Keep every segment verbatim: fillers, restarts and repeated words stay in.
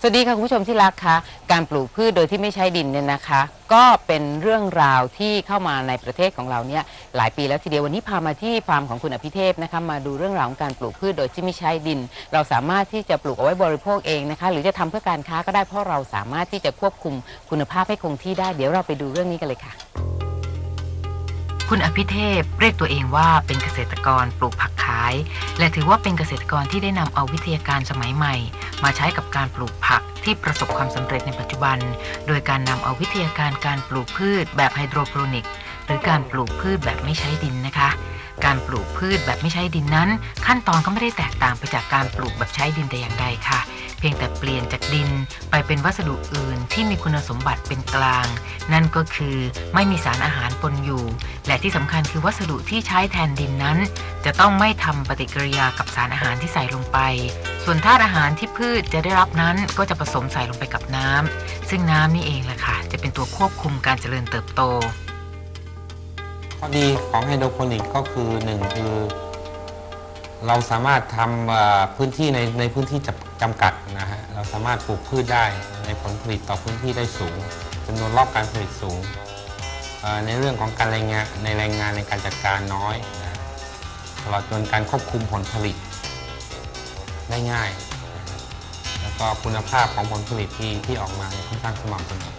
วัสดีค่ะคุณผู้ชมที่รักคะการปลูกพืชโดยที่ไม่ใช้ดินเนี่ยนะคะก็เป็นเรื่องราวที่เข้ามาในประเทศของเราเนี่ยหลายปีแล้วทีเดียววันนี้พามาที่ฟาร์มของคุณอภิเทพนะคะมาดูเรื่องราวของการปลูกพืชโดยที่ไม่ใช้ดินเราสามารถที่จะปลูกเอาไว้บริโภคเองนะคะหรือจะทำเพื่อการค้าก็ได้เพราะเราสามารถที่จะควบคุมคุณภาพให้คงที่ได้เดี๋ยวเราไปดูเรื่องนี้กันเลยค่ะคุณอภิเทพเรียกตัวเองว่าเป็นเกษตรกรปลูกผักขายและถือว่าเป็นเกษตรกรที่ได้นำเอาวิทยาการสมัยใหม่มาใช้กับการปลูกผักที่ประสบความสำเร็จในปัจจุบันโดยการนำเอาวิทยาการการปลูกพืชแบบไฮโดรโปรนิกหรือการปลูกพืชแบบไม่ใช้ดินนะคะการปลูกพืชแบบไม่ใช้ดินนั้นขั้นตอนก็ไม่ได้แตกต่างไปจากการปลูกแบบใช้ดินแต่อย่างใดค่ะเพียงแต่เปลี่ยนจากดินไปเป็นวัสดุอื่นที่มีคุณสมบัติเป็นกลางนั่นก็คือไม่มีสารอาหารปนอยู่และที่สำคัญคือวัสดุที่ใช้แทนดินนั้นจะต้องไม่ทำปฏิกิริยากับสารอาหารที่ใส่ลงไปส่วนธาตุอาหารที่พืชจะได้รับนั้นก็จะผสมใส่ลงไปกับน้ำซึ่งน้ำนี่เองแหละค่ะจะเป็นตัวควบคุมการเจริญเติบโตข้อดีของไฮโดรโปนิกก็คือหนึ่งคือเราสามารถทำพื้นที่ในในพื้นที่จำกัดนะฮะเราสามารถปลูกพืชได้ในผลผลิตต่อพื้นที่ได้สูงจำนวนรอบการผลิตสูงในเรื่องของการแรงงานในแรงงานในการจัดการน้อยนะตลอดจนการควบคุมผลผลิตได้ง่ายแล้วก็คุณภาพของผลผลิตที่ที่ออกมาค่อนข้างสม่ำเสมอ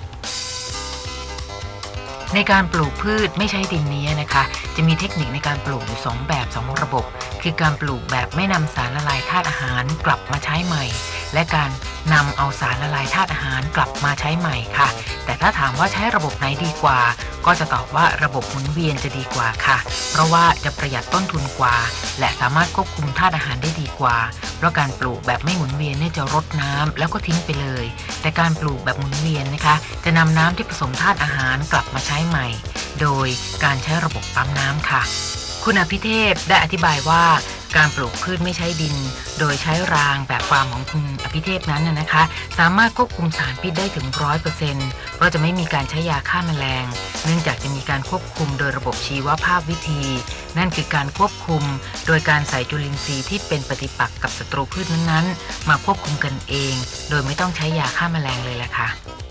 ในการปลูกพืชไม่ใช้ดินนี้นะคะจะมีเทคนิคในการปลูกอยู่สองแบบสองระบบคือการปลูกแบบไม่นำสารละลายธาตุอาหารกลับมาใช้ใหม่และการนำเอาสารละลายธาตุอาหารกลับมาใช้ใหม่ค่ะแต่ถ้าถามว่าใช้ระบบไหนดีกว่าก็จะตอบว่าระบบหมุนเวียนจะดีกว่าค่ะเพราะว่าจะประหยัดต้นทุนกว่าและสามารถควบคุมธาตุอาหารได้ดีกว่าเพราะการปลูกแบบไม่หมุนเวียนเนี่ยจะรดน้ำแล้วก็ทิ้งไปเลยแต่การปลูกแบบหมุนเวียนนะคะจะนำน้ำที่ผสมธาตุอาหารกลับมาใช้ใหม่โดยการใช้ระบบปั๊มน้ำค่ะคุณอภิเทพได้อธิบายว่าการปลูกพืชไม่ใช้ดินโดยใช้รางแบบฟาร์มของคุณอภิเทพนั้นนะคะสามารถควบคุมสารพิษได้ถึง ร้อยเปอร์เซ็นต์ เพราะจะไม่มีการใช้ยาฆ่าแมลงเนื่องจากจะมีการควบคุมโดยระบบชีวภาพวิธีนั่นคือการควบคุมโดยการใส่จุลินทรีย์ที่เป็นปฏิปักษ์กับศัตรูพืชนั้นๆมาควบคุมกันเองโดยไม่ต้องใช้ยาฆ่าแมลงเลยแหละค่ะ